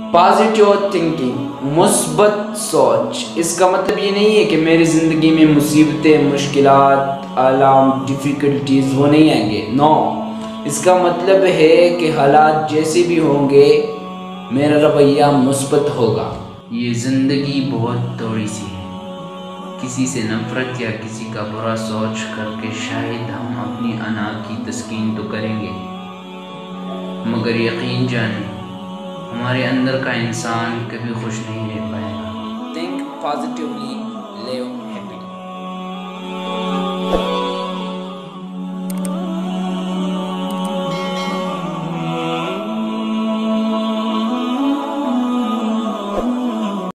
Positive thinking, मुस्बत सोच। इसका मतलब ये नहीं है कि मेरी ज़िंदगी में मुसीबतें, मुश्किलात, आलाम, डिफ़िकल्टीज़ वो नहीं आएंगे। नो, इसका मतलब है कि हालात जैसे भी होंगे मेरा रवैया मुस्बत होगा। ये ज़िंदगी बहुत थोड़ी सी है, किसी से नफ़रत या किसी का बुरा सोच करके शायद हम अपनी अना की तस्कीन तो करेंगे, मगर यकीन जाने हमारे अंदर का इंसान कभी खुश नहीं रह पाएगा। Think positively, live